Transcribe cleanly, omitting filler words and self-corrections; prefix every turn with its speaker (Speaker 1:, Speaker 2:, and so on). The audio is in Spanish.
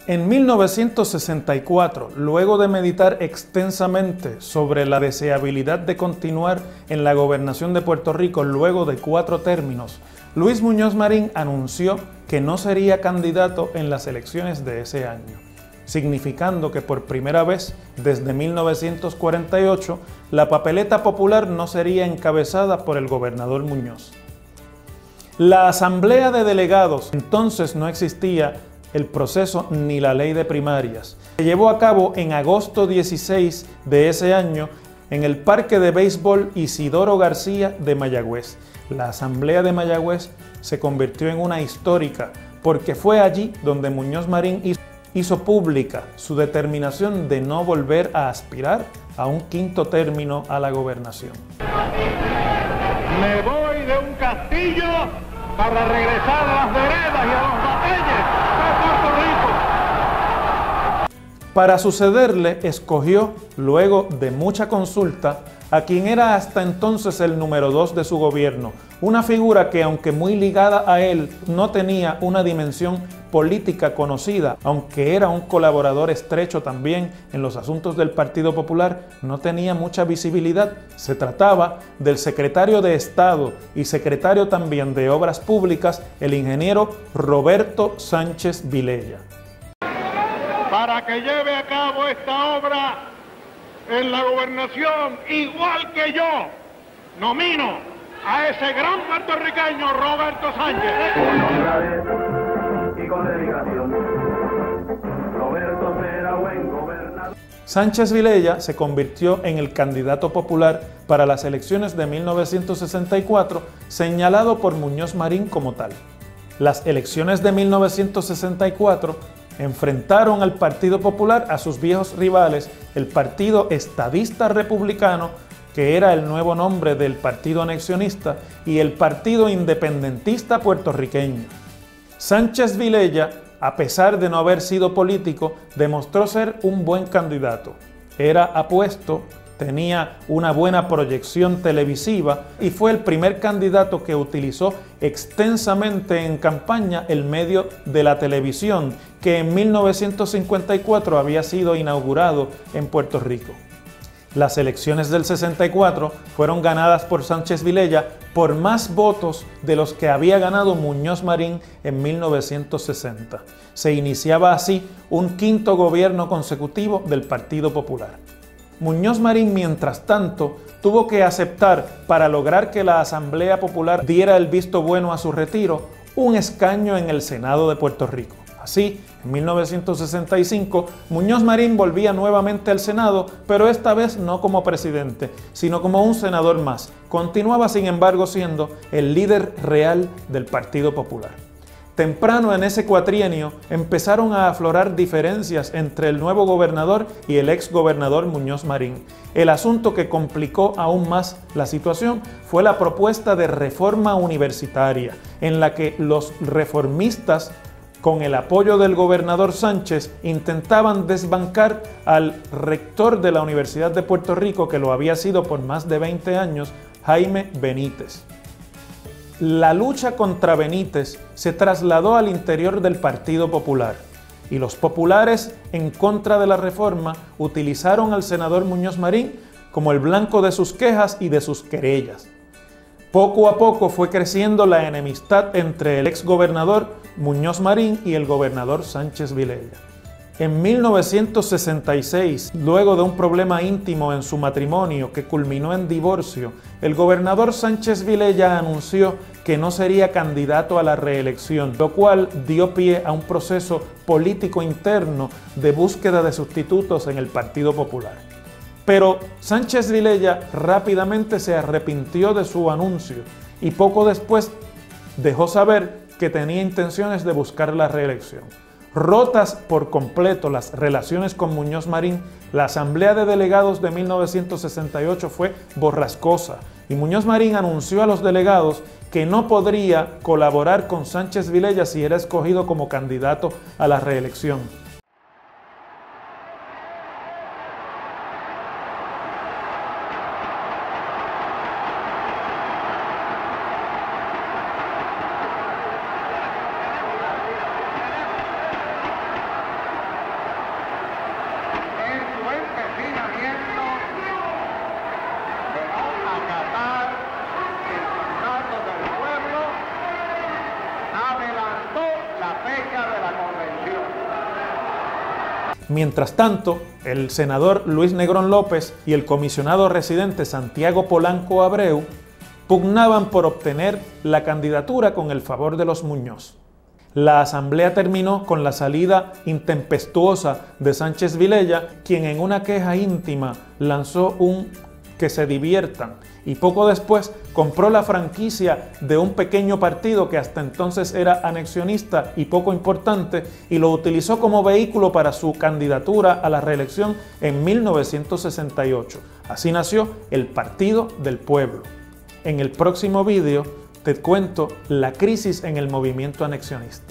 Speaker 1: En 1964, luego de meditar extensamente sobre la deseabilidad de continuar en la gobernación de Puerto Rico luego de 4 términos, Luis Muñoz Marín anunció que no sería candidato en las elecciones de ese año, significando que por primera vez desde 1948 la papeleta popular no sería encabezada por el gobernador Muñoz. La Asamblea de Delegados, entonces no existía el proceso ni la ley de primarias. Se llevó a cabo en agosto 16 de ese año en el Parque de Béisbol Isidoro García de Mayagüez. La Asamblea de Mayagüez se convirtió en una histórica porque fue allí donde Muñoz Marín hizo pública su determinación de no volver a aspirar a un 5º término a la gobernación.
Speaker 2: Me voy de un castillo para regresar a las veredas y a los batalles de Puerto Rico.
Speaker 1: Para sucederle, escogió, luego de mucha consulta, a quien era hasta entonces el número 2 de su gobierno, una figura que, aunque muy ligada a él, no tenía una dimensión política conocida, aunque era un colaborador estrecho también en los asuntos del Partido Popular, no tenía mucha visibilidad. Se trataba del secretario de Estado y secretario también de Obras Públicas, el ingeniero Roberto Sánchez Vilella.
Speaker 2: Para que lleve a cabo esta obra en la gobernación, igual que yo, nomino a ese gran puertorriqueño Roberto Sánchez.
Speaker 3: Con honradez y con dedicación, Roberto será buen gobernador.
Speaker 1: Sánchez Vilella se convirtió en el candidato popular para las elecciones de 1964, señalado por Muñoz Marín como tal. Las elecciones de 1964 enfrentaron al Partido Popular a sus viejos rivales, el Partido Estadista Republicano, que era el nuevo nombre del Partido Anexionista, y el Partido Independentista Puertorriqueño. Sánchez Vilella, a pesar de no haber sido político, demostró ser un buen candidato. Era apuesto, tenía una buena proyección televisiva y fue el primer candidato que utilizó extensamente en campaña el medio de la televisión, que en 1954 había sido inaugurado en Puerto Rico. Las elecciones del 64 fueron ganadas por Sánchez Vilella por más votos de los que había ganado Muñoz Marín en 1960. Se iniciaba así un 5º gobierno consecutivo del Partido Popular. Muñoz Marín, mientras tanto, tuvo que aceptar, para lograr que la Asamblea Popular diera el visto bueno a su retiro, un escaño en el Senado de Puerto Rico. Así, en 1965, Muñoz Marín volvía nuevamente al Senado, pero esta vez no como presidente, sino como un senador más. Continuaba, sin embargo, siendo el líder real del Partido Popular. Temprano en ese cuatrienio empezaron a aflorar diferencias entre el nuevo gobernador y el ex gobernador Muñoz Marín. El asunto que complicó aún más la situación fue la propuesta de reforma universitaria, en la que los reformistas, con el apoyo del gobernador Sánchez, intentaban desbancar al rector de la Universidad de Puerto Rico, que lo había sido por más de 20 años, Jaime Benítez. La lucha contra Benítez se trasladó al interior del Partido Popular y los populares, en contra de la reforma, utilizaron al senador Muñoz Marín como el blanco de sus quejas y de sus querellas. Poco a poco fue creciendo la enemistad entre el exgobernador Muñoz Marín y el gobernador Sánchez Vilella. En 1966, luego de un problema íntimo en su matrimonio que culminó en divorcio, el gobernador Sánchez Vilella anunció que no sería candidato a la reelección, lo cual dio pie a un proceso político interno de búsqueda de sustitutos en el Partido Popular. Pero Sánchez Vilella rápidamente se arrepintió de su anuncio y poco después dejó saber que tenía intenciones de buscar la reelección. Rotas por completo las relaciones con Muñoz Marín, la Asamblea de Delegados de 1968 fue borrascosa y Muñoz Marín anunció a los delegados que no podría colaborar con Sánchez Vilella si era escogido como candidato a la reelección. Mientras tanto, el senador Luis Negrón López y el comisionado residente Santiago Polanco Abreu pugnaban por obtener la candidatura con el favor de los Muñoz. La asamblea terminó con la salida intempestuosa de Sánchez Vilella, quien en una queja íntima lanzó un "que se diviertan", y poco después compró la franquicia de un pequeño partido que hasta entonces era anexionista y poco importante, y lo utilizó como vehículo para su candidatura a la reelección en 1968. Así nació el Partido del Pueblo. En el próximo vídeo te cuento la crisis en el movimiento anexionista.